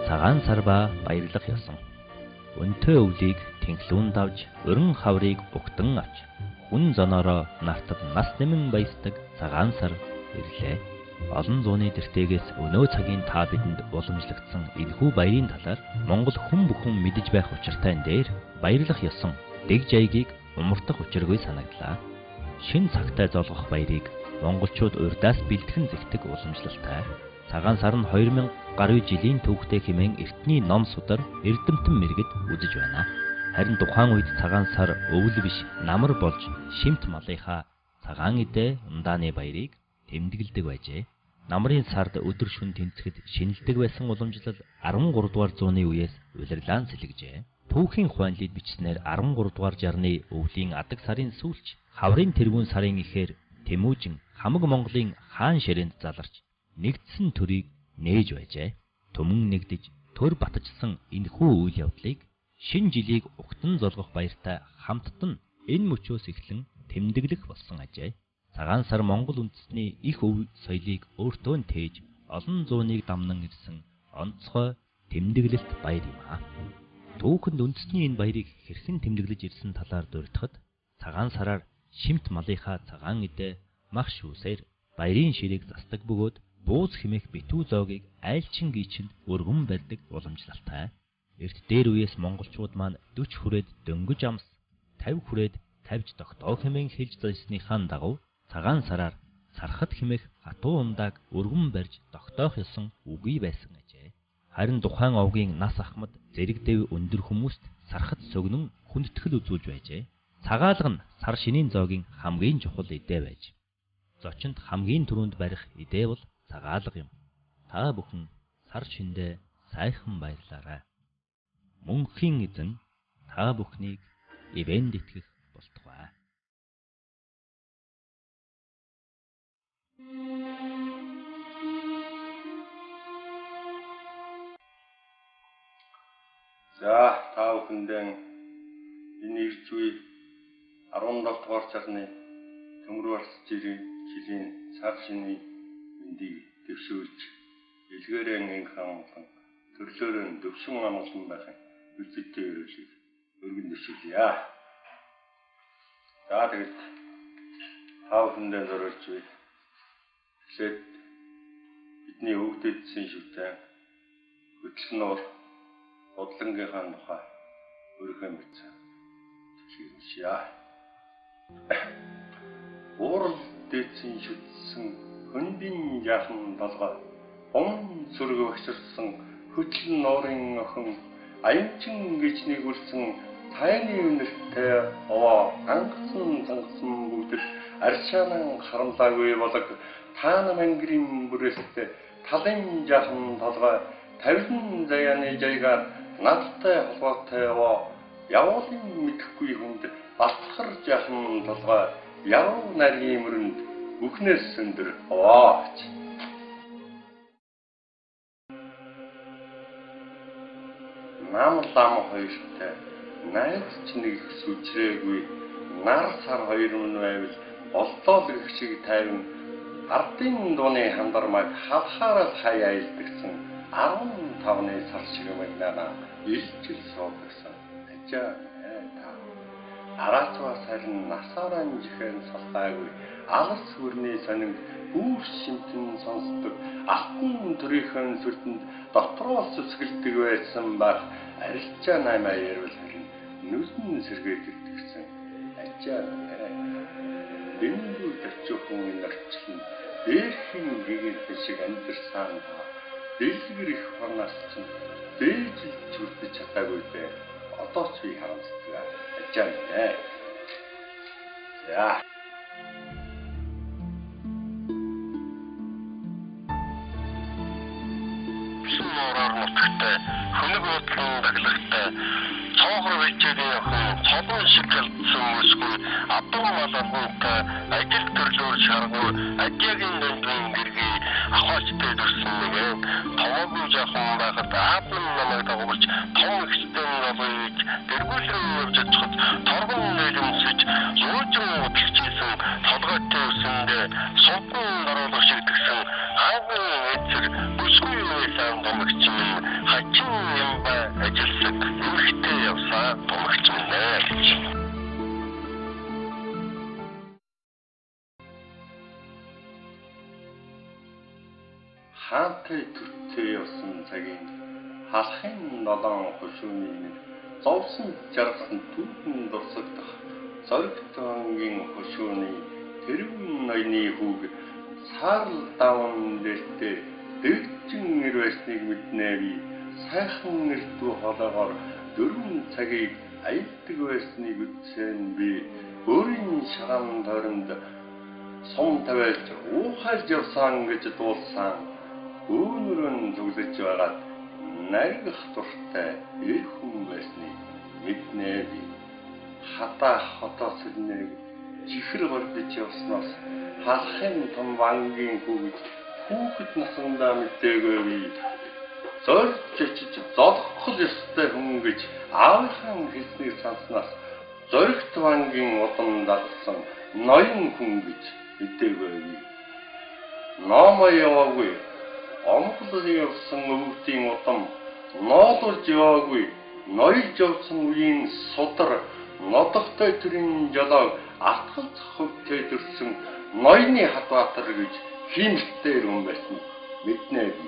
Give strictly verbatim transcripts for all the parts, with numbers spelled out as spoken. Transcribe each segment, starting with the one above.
Цагаан сар ба баярлах ёсон. Өнтөө өвлийг тэнхлүүн давж, өрн хаврыг угтан авч, хүн зоноороо нартад нас нэмэн баясдаг цагаан сар ирлээ. Олон зууны тэртегээс өнөө цагийн та бидэнд уламжлагдсан энэхүү баярын талаар Монгол хүн бүхэн мэдэж байх учиртай дээр баярлах ёсон дэг жайгийг умартах учиргүй санагдлаа. Шин цагтай золгох баярыг монголчууд урдаас бэлтгэн зэгтэг уламжлалтай. Цагаан сар нь хоёр мянга гаруй жилийн түүхтэй хэмээн эртний ном судар эрдэмтэн мэргэд үзэж байна. Харин тухайн үед цагаан сар өвөл биш намар болж шимт малынхаа цагаан идэ ундааны баярыг тэмдэглэдэг байжээ. Намрын сард өдөр шөнө тэнцэхэд шинэлдэг байсан уламжлал арван гурав дугаар зууны үеэс улирлаан сэлгэжээ. Түүхийн хуанлид бичснээр арван гурав дугаар жарны өвлийн адаг сарын сүүлч хаврын тэргүүн сарын ихээр Тэмүүжин хамаг Монголын хаан ширээнд заларч нэгдсэн төрийг нээж байжээ. Төмөн нэгдэж төр батжсан энэхүү үйл явдлыг шин жилийг угтан золгох баяртай хамтд нь энэ мөчөөс эхлэн тэмдэглэх болсон ажээ. Цагаан сар Монгол үндэстний их өв соёлыг өөртөө нь тээж олон зууныг дамнан ирсэн онцгой тэмдэглэлт баяр юм аа. Түүхэнд үндэстний энэ баярыг хэрхэн тэмдэглэж ирсэн талаар дурдхад цагаан сараар шимт малынхаа цагаан идэ мах шүүсээр баярын ширийг засдаг бөгөөд бууз хэмээх битүү зоогийг айлчин гийчэнд өргөн барьдаг уламжлалтай. Эрт дээр үеэс монголчууд маань дөрвөн хүрээд дөнгөж амс, тавь хүрээд тавьж тогтоо хэмээн хэлж зайсныхаа дагуу цагаан сараар сархат хэмээх хатуу ундааг өргөн барьж тогтоох ёсон үгүй байсан ажээ. Харин тухайн овгийн нас ахмад зэрэг дэв өндөр хүмүүст сархат сөгнөн хүндэтгэл үзүүлж байжээ. Цагаалга нь сар шинийн зоогийн хамгийн чухал идэ байж. Зочинд хамгийн түрүүнд барих идэ бол цагаалга юм. Та бүхэн сар шиндээ сайхан баярлаарай. Мөнхийн эзэн та бүхнийг ивэнд итгэх болтугай. За та бүхэндээ энэ ирж буй арван долоо дугаар сарны төмөр барс жилийн сар шинийн мэндийг дэвшүүлж илгээрээ инхан амгалан төрлөөрөө дөвшин амгалан байхын үлцэдтэй өрөөлийг өргөн дэвшүүлье. За тэгээд та бүхэндээ зориулж буй эхлээд бидний өвдөдсөн шүтэн хөтлөн нуур бодлонгийнхаа тухай өөрийнхөө мэдсэн хэлчихье. Уурал дээдсэн шүтсэн хөндийн яхан толгой он сүрэг өгсөрсөн хөтлөн нуурын охин аянчин гэж нэгүүлсэн тайны үнэртэй овоо ангацсан цангасан бүгд аршаанан харамлаагүй болог таана мангрын бүрээстэй талын жахан толгой тавилан заяаны жайгаар надтай холбоотой овоо явуулын мэдэхгүй хүнд балтхар жахан толгой явуу нарийн мөрөнд бүхнээс сөндөр овооч. Нам лам хоёртой найз ч нэг сүжрээгүй нар сар хоёр мөн байвал болтол гэх шиг тайван ардын дууны хандармаг хавхаараа хаяа илдэгсэн арван тавны сар шиг магнаа илчил суудсан ажаа та араатва сарын насаараа жихэн салгаагүй алс хүрний сонин бүр шимтэн сонсдог алтан төрийнхэн сүртэнд дотроос сүсгэлдэг байсан баг арилжаа наймаа ярил харин нүдэн сэргээд ирдэгсэн ажаа дэнгүү төвчөөн нэрчлэн дээрхэн гэгэнт шиг амьдэрсэн та дэлгэр их ханаас чинь дээж зүрдэж чадаагүй дээ одоо ч би харамсдаг ажаа нэ. За нутагтай хөнөг бодлон даглахтай цоохор бичээний охин цолон шиг гэлдсэн мөсгүй адуу малангуйтай ажил төрлөөр шаргуу ажиагийн дэндүүн гэргий ахаачтай дурсан нэгэн томоогүй жахан байхад аапн намайг дагуулж том ихтэй болойж дэргүүлэн явж чадхад торгон нэлэмсэж юужин утгачсэн толгойтой үсэндээ сувган даруулах шиг тгсэн агуу эцэг бүсгүй байсан гомгч хачин хаантай төртөө явсан цагийн халахын долоон хошууны нэг зовсон жаргасан түүхэн дурсагдах зоригт ангийн хошууны тэрүүн ноёны хүүг саарл даван дээртээ дэгжин нэр байсныг мэднэ би сайхан нэртүү холоогоор дөрвөн цагийг аялдаг байсныг үзсэн би өөрийн шарам тойронд сум тавиалж уухайлж явсан гэж дуулсан өөнөрөн зүглэж байгаад наригх дуртай эр хүн байсныг мэднэ би хатаа хотоос нэг чихэр гордож явснаас халахын том вангийн хүүг хүүхэд насандаа мэдээгүй би зорж чичиж зодхол ёстой хүн гэж аавынхан хэлснийг санснаас зоригт вангийн удам дагсан ноён хүн гэж мэдээгүй би номоо яваагүй омглол явсан өвгтийн удам ноодулж яваагүй ноёлж явсан үеийн судар нодогтой төрийн жолоог атгалж хөвтэй дөрсөн ноёны хадбаатар гэж хиймэлтэй хүн байсан мэднэ би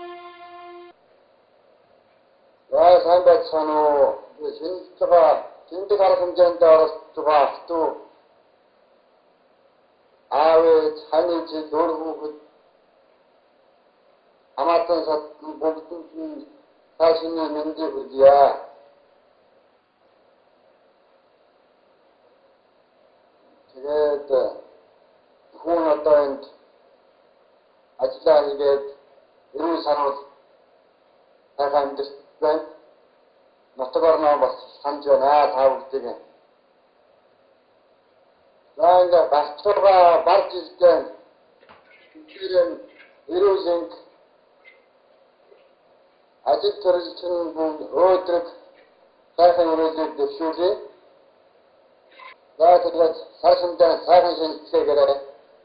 сайн байцгаана уу. Шинжлэгээ тэмдэг арга хэмжээнд оролцож байгаа хтүү аав ээж хань ээж дөр хүүхэд амаатан сат бүгдэнд нь цаашны мэндийг хүргье. Тэгээд хүн одоо энд ажиллаа хийгээд эрүүл санал сайхан амьдарч байна. Нутаг орноо бас санаж байна та бүгдийг. За ингээ багцгаа барж ирсэн. Тэр эрүүл ажил төрөлжин өөдрөг сайхан өрөөлөд дэвшүүлээ. За тэгээд сайхандаа сайхан шинжилгээгээрээ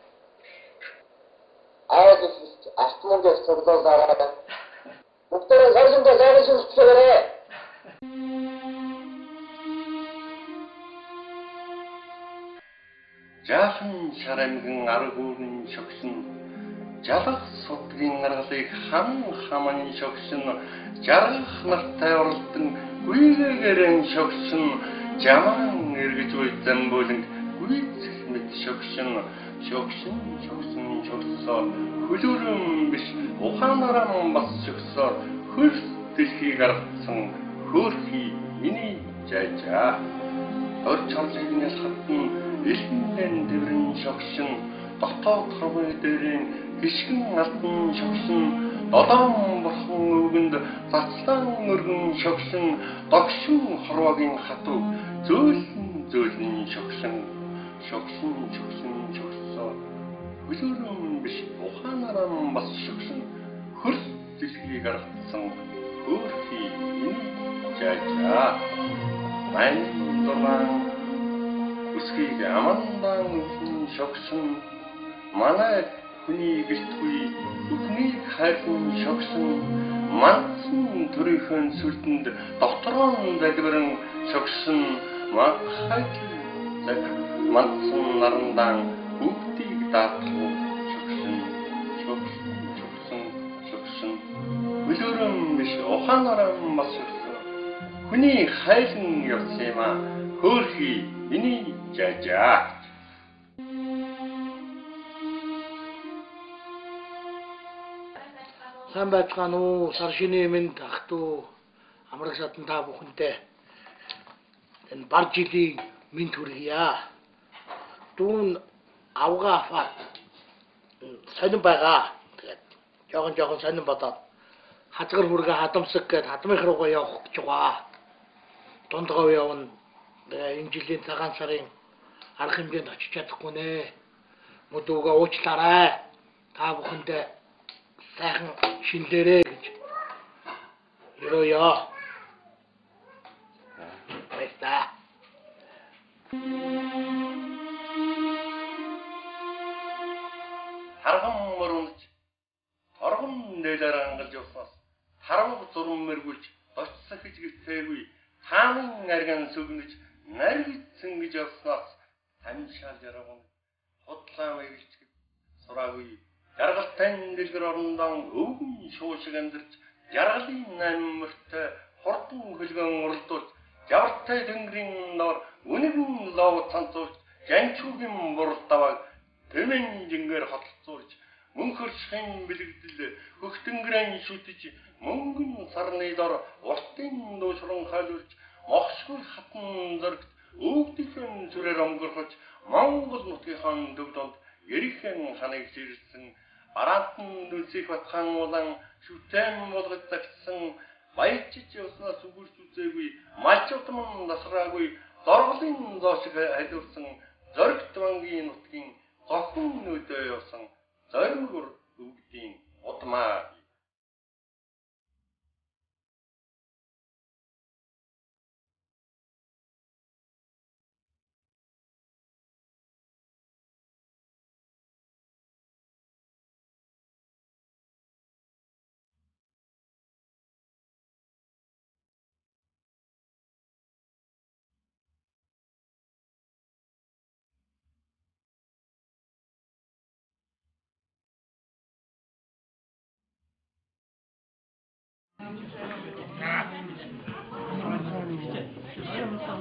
ааж их автомобиль цуглуулаарай. Бүгдээ сайхандаа сайхан шинжилгээгээрээ. Жаахан шар аймгийн арга үүрэн шогшин жалах судгийн аргалыг хам хаман шогшин жаргах нартай оролдон гүйгээрэн шогшин жаман эргэж буй замбууланд гүйцэх мэт шогшин шогшин шогшин шогсоор хөлөөрөн биш ухаанаараа бас шогсоор хөрс дэлхийг аргацсан хөөрхий миний жажаа ор чамлыг нэлхатн элхэндэн дэврэн шогшин дотоод хавны дээрэн гიშгэн алдан шогшин долоон бурхан өвгөнд цацлан өргөн шогшин догшин хорвогийн хатуу зөөлөн зөөлөн шогшин шогшин шогшин шогсоо хөлөөрөн биш ухаанаараа бас шогшин хөрс дэлхийг аргацсан хөөрхий миний жажаа мань дуран үсгийг амандан шогшин манай хүний гэлтгүй бүхнийг хайрын шогшин мандсан төрийнхөө сүлдэнд докторон залбирэн шогшин махайт цаг мандсан нарандан бүгдийг даатгав шогшин шогшин шогшин шогшин хөлөөрөн биш ухаанаараа бас шогшин хүний хайлан явсан юм а хөөрхий миний жажаа Сайн байцгаана уу? Сар шинэ минь ах トゥ амраг сатан та бүхэнтэй энэ бар жилийн минь хүргье. Дүүн авгаа афаа сонин байгаа. Тэгээд жоохон жоохон сонин бодоод хазгар хүргээ хадамсаг гээд хадмынх руугаа явах гэж байгаа. Дундгов явна. Тэгээ энэ жилийн цагаан сарын арга хэмжээнд очиж чадахгүй нэ. Мөдөөгээ уучлаарай. Та бүхэндээ сайхан шинлээрээ гэж ерөөё. Баярлалаа. Харган мөрөнд торгон нээлээр ангалж явснаас харав зурм мэргүүлж дочсох гэж гэлтээгүй хаамын арган сүгнэж наригдсан гэж явснаас таньшаал жарган худлаа мэгэлчгэд сураагүй жаргалтай дэлгэр орондоо өвгөн шуушиг амьдарч жаргалын наммартай хурдан хөлгөн уралдуулж явартай тэнгэрийн нор үнэгэн лов цанцуулж жанчуугийн буралдаваг тэмэн жингээр хотолцуулж мөнхөршхийн бэлэгдэл хөхтөнгөрэн шүтэж мөнгөн сарны дор уртын дуушран хайлуулж мохшгүй хатан зоригт өвгдөлөн сүрээр омгорхож Монгол нутгийн төв донд эрихэн ханыг сэрсэн бараатан нүсих батхан улан шүтэн болгож загсан баяжч явснаас үгүрч үзээгүй малчуудман насраагүй зорголын зоошиг хайдуулсан зоригт бангийн нутгийн зохон нүдөө явсан зоримгөр өвгдийн удмаа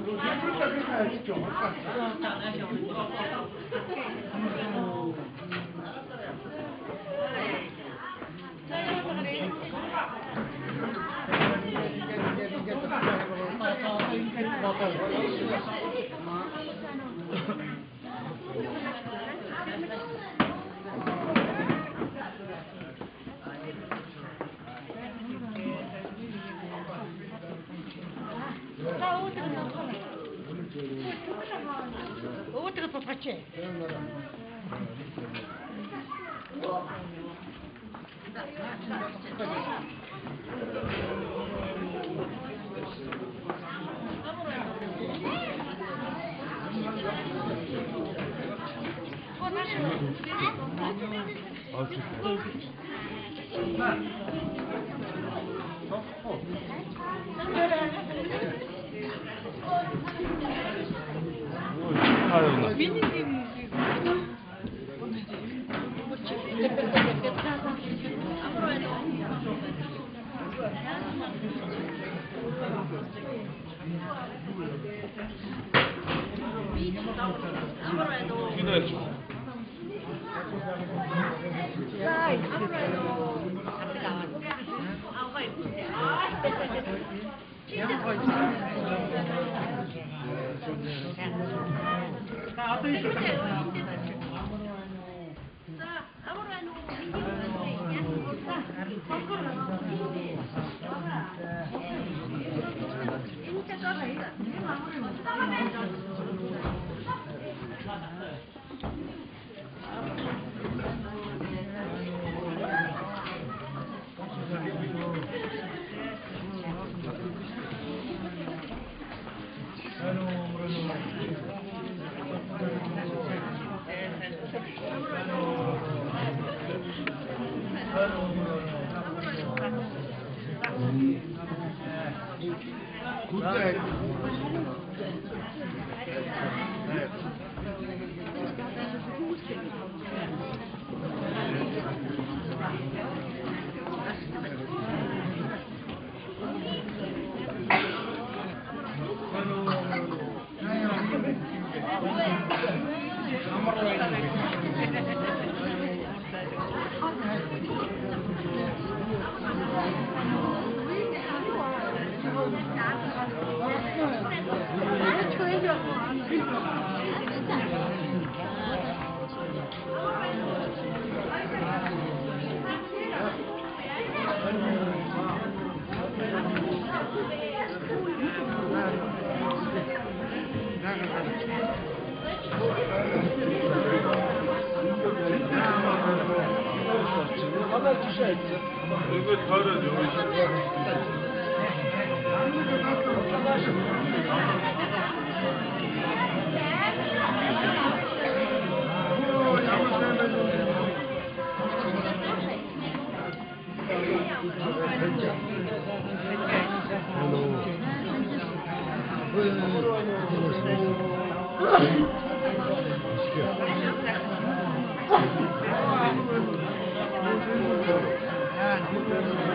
Outro papache.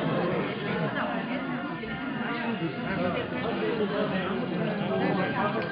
Thank you.